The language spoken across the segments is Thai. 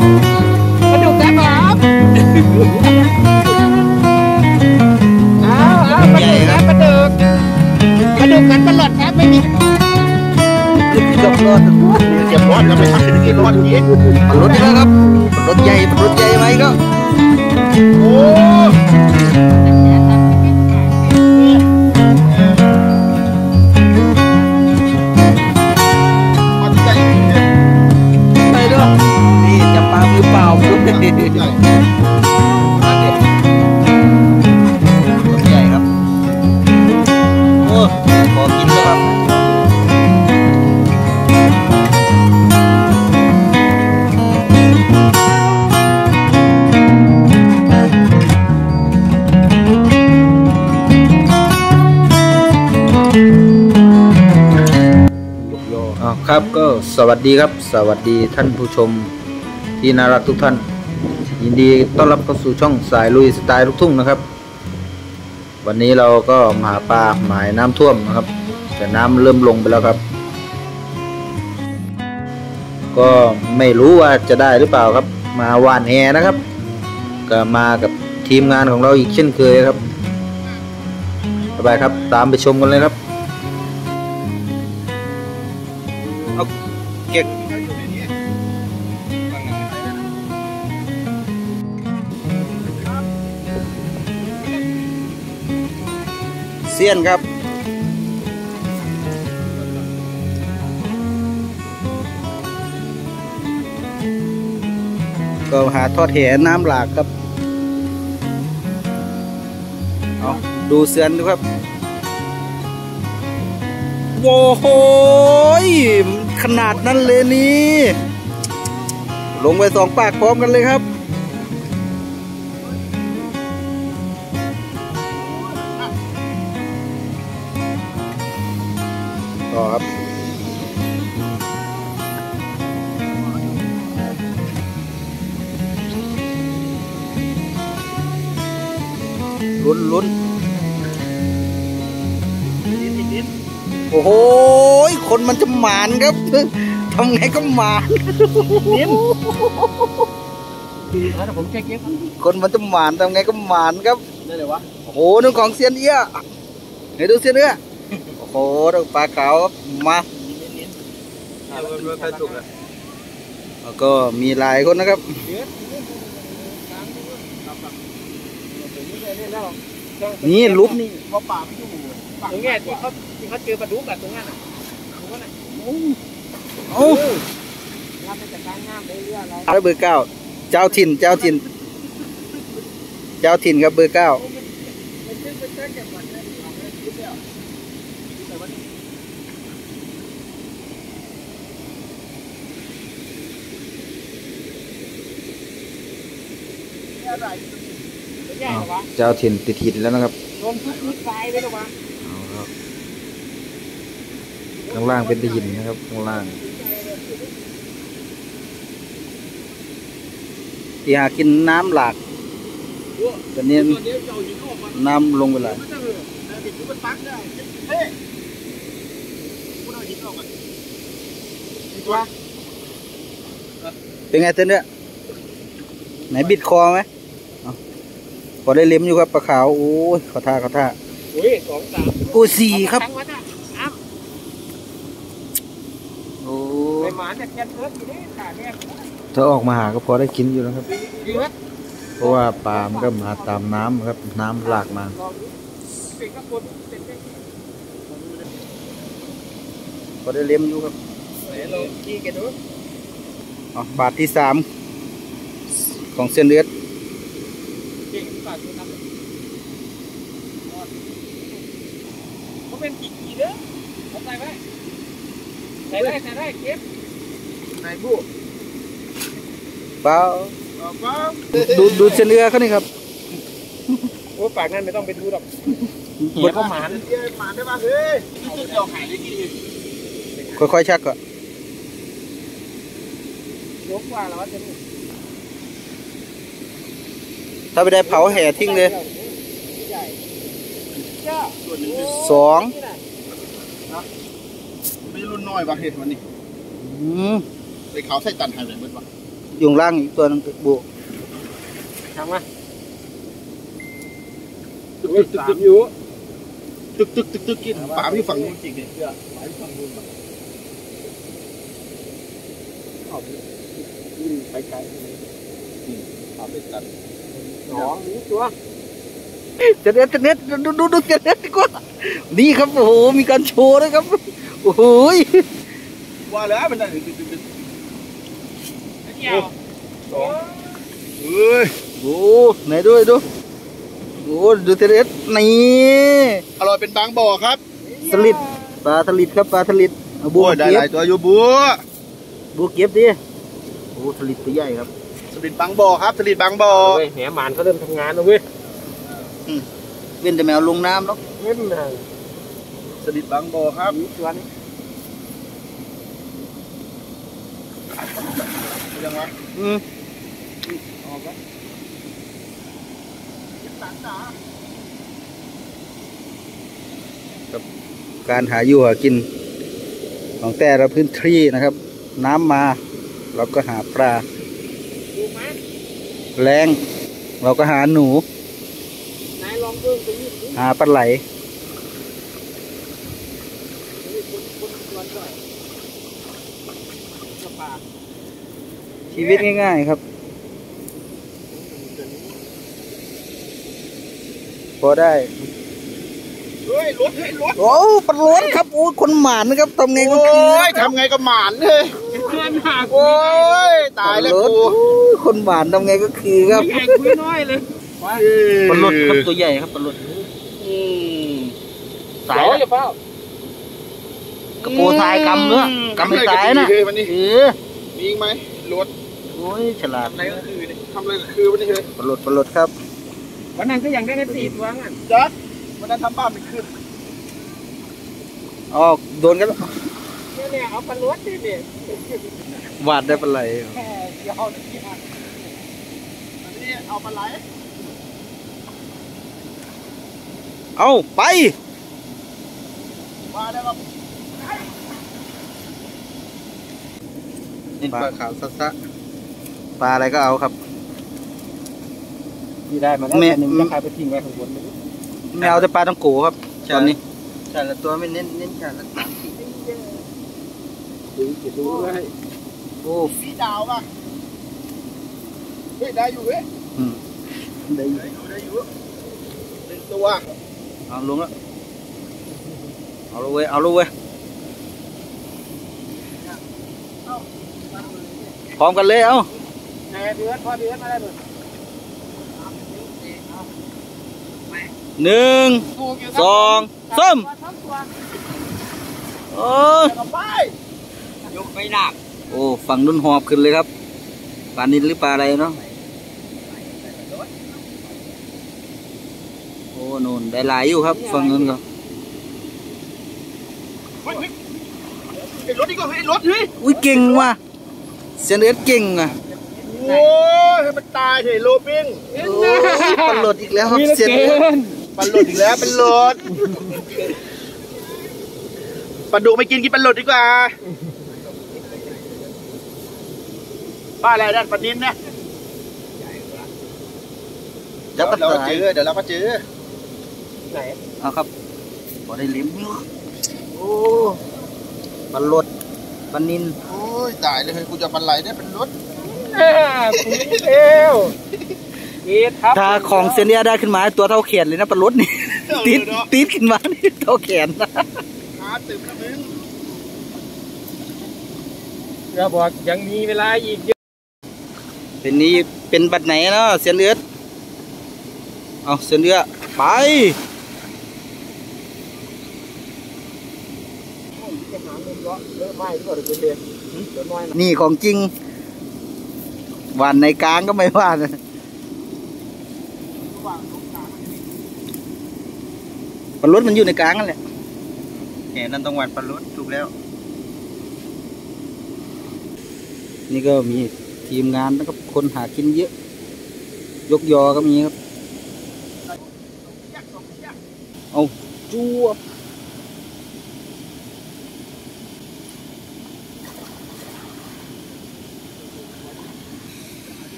ปลาดุกครับผมเอาปลาดุกครับปลาดุกกันตลอดครับไม่มีเกือบรอดแล้วไปทำที่รอดอีกมันรถเยอะครับรถใหญ่ไหมก็โอ้นี่จับปลามือเปล่าปุ๊บรถใหญ่ครับโอ้พอกินแล้วครับครับก็สวัสดีครับสวัสดีท่านผู้ชมที่น่ารักทุกท่านยินดีต้อนรับเข้าสู่ช่องสายลุยสไตล์ลูกทุ่งนะครับวันนี้เราก็มาหาปลาหมายน้ำท่วมนะครับแต่น้ำเริ่มลงไปแล้วครับก็ไม่รู้ว่าจะได้หรือเปล่าครับมาหว่านแหนะครับก็มากับทีมงานของเราอีกเช่นเคยครับสบายครับตามไปชมกันเลยครับเก็บเสี้ยนครับก็หาทอดแหน้ำหลากครับเอาดูเสี้ยนดูครับโว้โหขนาดนั้นเลยนี่ลงไปสองปากพร้อมกันเลยครับต่อครับลุ้นโอ้โหคนมันจะหมานครับทำไงก็หมานผมแค่เก็บคนมันจะหมานทำไงก็หมานครับได้เลยวะโอ้โหนึกของเซียนเอี้ยเห็นดูเซียนเอี้ยโอ้โหปลาขาวมาแล้วก็มีหลายคนนะครับนี่ลุบนี่ว่าป่าไม่อยู่ตรงนี้ที่เขาเจอปลาดุกอะตรงนั้นอะตรงนั้นอะโอ้รับไปจากการงามไปเรื่อยอะไรเบอร์เก้าเจ้าถิ่นครับเบอร์เก้าเจ้าถิ่นติดหินแล้วนะครับลงทุกนิดไฟเลยหรอวะข้างล่างเป็นหินนะครับข้างล่างที่หากินน้ำหลากตอนนี้น้ำลงไปเลยเป็นไงเต้นเนี่ยไหนบิดคอไหมพอได้เล็มอยู่ครับปลาขาวโอ้ยขอท่าโอ้ย2 3 โอ้4ครับโอ้ไปหมาจากแกนเอิร์ธอยู่นี่ขาเนี่ยถ้าออกมาหาก็พอได้กินอยู่แล้วครับเพราะว่าปลามันก็มาตามน้ำครับน้ำหลากมาพอได้เล็มอยู่ครับบาทที่3ของเส้นเลือดเขาเป็นกี่เด้อเขาใส่ไว้ใส่ได้เก็บใส่บุเปล่าดูเส้นเลือดเขานี่ครับโอ้ปากนั่นไม่ต้องไปดูหรอกบดเขาหมานได้ป่ะเฮ้ยเดี๋ยวหายได้กี่ค่อยๆชักก่อนยกว่าแล้วจะถ้าไปได้เผาแห่ทิ้งเลย2 ไม่รุ่นน้อยป่ะเห็ดวันนี้ไปเขาใส่ตันหายไปเบิดป่ะอยู่ล่างอีกตัวนึงบุทำมาตึกอยู่ตึกกินปลาที่ฝั่งนู้นจริงเนี่ยปลาที่ฝั่งนู้นไปไกลปลาเป็นตันหนองนี้ตัวจะเน็ตดูจะเน็ตดีกว่านี่ครับโอ้โหมีการโชว์ด้วยครับโอ้โหว่าแล้วมันได้เฮ้ยโอ้ไหนดูโอ้ดูจะเน็ตนี่อร่อยเป็นบางบ่อครับสลิดปลาสลิดครับปลาสลิดบัวได้หลายตัวอยู่บัวเก็บดิโอ้สลิดตัวใหญ่ครับสลิดบางบ่อครับสลิดบางบ่อแหมหมานเขาเริ่มทำงานแล้วเว้ยเว้นแต่แมวลงน้ำแล้วเว้นนะสลิดบางบ่อครับตัวนี้ยังไงออกแล้วการหาอยู่หากินของแต่ละพื้นที่นะครับน้ำมาเราก็หาปลาแรงเราก็หาหนูหาปลาไหลชีวิตง่ายๆครับพอได้รถโอ้ปลดครับโอ้คนหมานนะครับทำไงก็คือทำไงก็หมานเลยโอ้ยตายแล้วกูคนหมานทำไงก็คือครับใหญ่คุยน้อยเลยปลดครับตัวใหญ่ครับปลดสายอย่าเฝ้ากระโปรงทายกำเนื้อกำไม่ตายนะมีไหมรถโอ้ยฉลาดทำอะไรก็คือวันนี้เลยปลดครับวันนั้นก็ยังได้4 ตัวงั้นจ๊ะวันนั้นทำบ้านไม่ขึ้นอ๋อโดนกันแล้วเนี่ยเอาปลาลวดดิเนี่ยวาดได้ปลาไหลเอาอันนี้เอาปลาไหลเอาไปมาได้ครับนี่ปลาขาวซัดปลาอะไรก็เอาครับนี่ได้มาแล้วนึงจะขายไปทิ้งไว้ข้างบนไม่เอาแต่ปลาต้องโกครับตอนนี้แต่ละตัวไม่เน้นแต่ละดูด้วยโอ้สีดาวป่ะเฮ้ยได้อยู่เว้ยได้อยู่ 1 ตัวเอาลงแล้วเอาลูกเว้ยพร้อมกันเลยเอาพอเดือนมาได้เลย 1 2 3 ยกไม่หนักโอ้ฝั่งนุ่นหอบขึ้นเลยครับปลานิลหรือปลาอะไรเนาะโอ้โน่นได้หลายอยู่ครับฝั่งนู้นก็รถนี่ก็ให้รถเฮ้ยอุ้ยเก่งว่ะเสียเนื้อเก่งอ่ะโอ้ยมันตายเฉยโลปิ้งปลาหลดอีกแล้วครับเสียเนื้อปลาหลดอีกแล้วเป็นหลดปลาดุกไม่กินปลาหลดดีกว่าป้าอะไรด้านปลานิ่มเนี่ยเดี๋ยวเราเจอไหนเอาครับพอได้ลิ้มโอ้ปลาหลดปลานิลโอ้ยตายเลยกูจะปลาไหลได้เป็นรถคุณเอวถ้าของเซเนียได้ขึ้นมาตัวเท่าแขนเลยนะปลาลดนี่ตีดขึ้นมานี่เท่าแขนนะขาตึมนะมึงเราบอกยังมีเวลาอีกเยอะเป็นนี้เป็นบัดไหนเนาะเสียเลือดเอาเสียเลือดไปนี่ของจริงหวานในกลางก็ไม่ว่านะปลาลดมันอยู่ในกลางนั่นแหละแหนั่นต้องหวานปลาลดถูกแล้วนี่ก็มีทีมงานนะครับคนหากินเยอะยกยอก็มีครับเอาจั่ว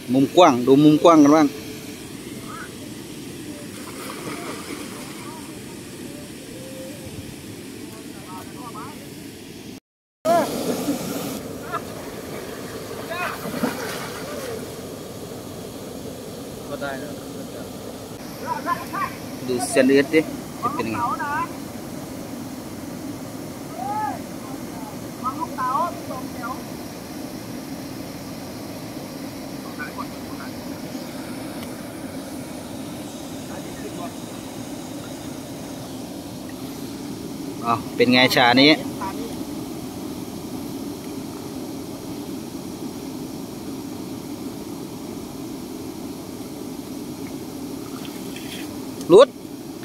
มุมกว้างดูมุมกว้างกันบ้างก็ได้นะดูเส้นเลือดดิเป็นยังไงเป็นไงชานี้รุด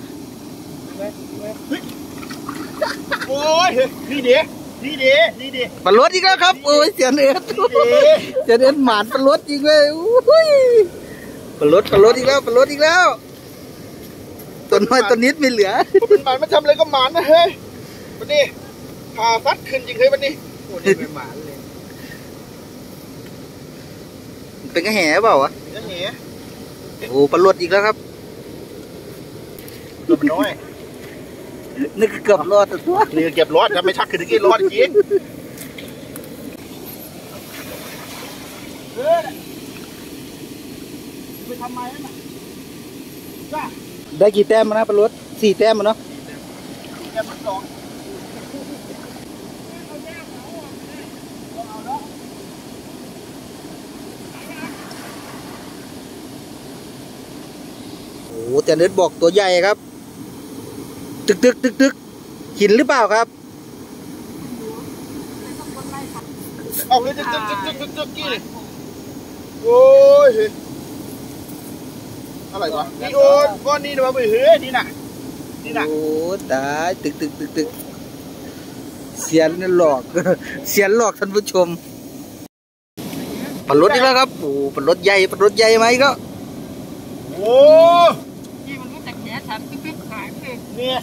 โอ้ยนี่เด้นี่เด้นี่เด้ปลาลดอีกแล้วครับโอ้ยเสียเอ็ดเสียเอ็ดหมานปลาลดอีกเลยอุ้ยปลาลดอีกแล้วปลาลดอีกแล้วตัวน้อยตัวนิดไม่เหลือเป็นหมานมาทำอะไรก็หมานนะเฮ้ยวันนี้พาฟัดขึ้นจริงเฮ้ยวันนี้โอ้ยเป็นหมานเลยเป็นกระแห่เปล่าวะกระแห่โอ้ปลาลดอีกแล้วครับตัวมันน้อยนี่เกือบรอดตัวนี่เก็บรอดถ้าไม่ชักขึ้นตะกี้รอดจริงไปทำไมนั่นน่ะได้กี่แต้มนะปลาลด4 แต้มเนาะแต้มสองโอ้แต่เน็ตบอกตัวใหญ่ครับตึกหินหรือเปล่าครับออกเลยตึกกี้เลยโอ้ยอะไรวะนี่โอ้ก้อนนี้นะมาไปเฮ้ยนี่น่ะโอ้ตายตึกเสียนหลอกเสียนหลอกท่านผู้ชมปลารถอีกแล้วครับโอ้ปลารถใหญ่ไหมก็โอ้ที่มันก็จะแขนฉันตึ๊กขายเลยเนี่ย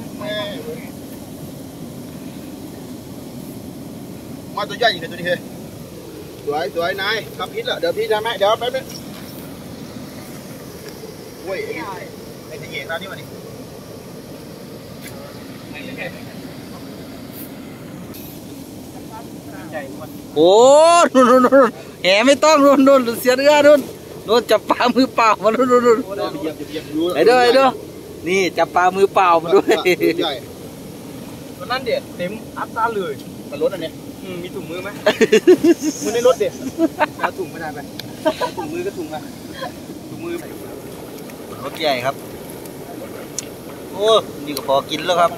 มาตัวใหญ่อยู่ในตัวนี้เฮ้ยสวยนายทำพิษเหรอเดี๋ยวพี่ทำให้เดี๋ยวแป๊บนึงโอ้ยไอ้ที่เหยียดตานี่มาดิโอ้นู่นแหไม่ต้องนู่นเสียเรือนู่นจับปลามือเปล่ามานู่นไอ้เด้อนี่จับปลามือเปล่ามาด้วยตัวนั้นเด็ดเต็มอัพตาเลยมันรถอันเนี้ยมีถุงมือไหมมือในรถเด็ดเอาถุงไม่ได้ไปถุงมือก็ถุงมาถุงมือรถใหญ่ครับโอ้นี่ก็พอกินแล้วครับ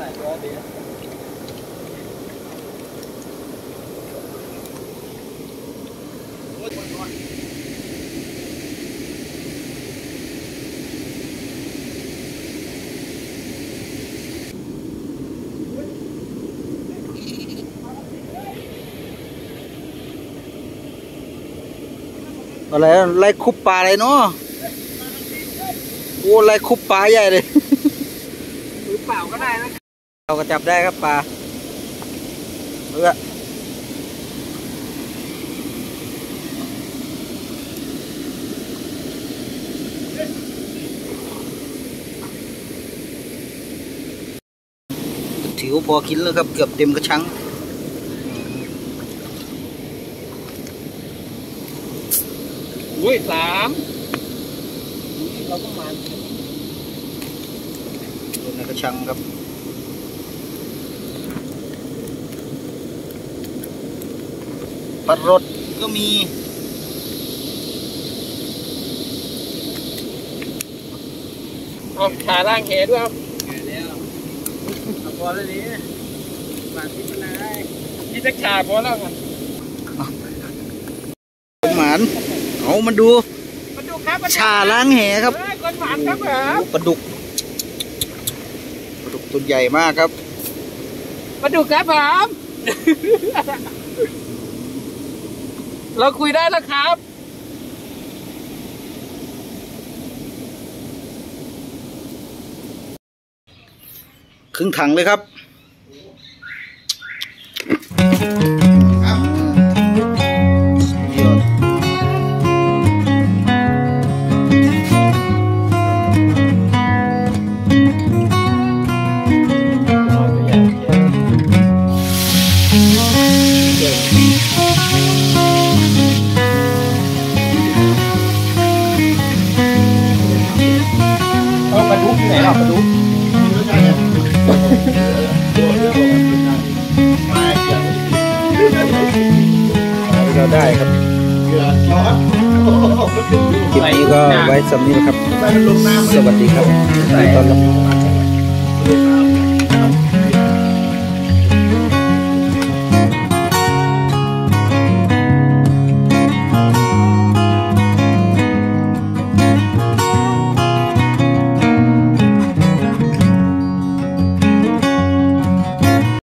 อะไรคุบปลาอะไรเนาะโอ้อะไรคุบปลาใหญ่เลยมือเปล่าก็ได้นะเราก็จับได้ครับปลาถือว่าพอกินแล้วครับเกือบเต็มกระชังอุ้ย3เราก็มาตัวในกระชังครับปลารดก็มีเอาขาล่างแหด้วยครับพอแล้วนี่มาที่มันไหนที่จะขาพอแล้วกันหมานเอามาดูชาล้างแหครับคนหมานครับปลาดุกตัวใหญ่มากครับปลาดุกครับผมเราคุยได้แล้วครับครึ่งถังเลยครับเอาปลาดุกที่ไหนหรอปลาดุกเราได้ครับคลิปนี้ก็ไว้สำนี้นะครับสวัสดีครับตอนรับ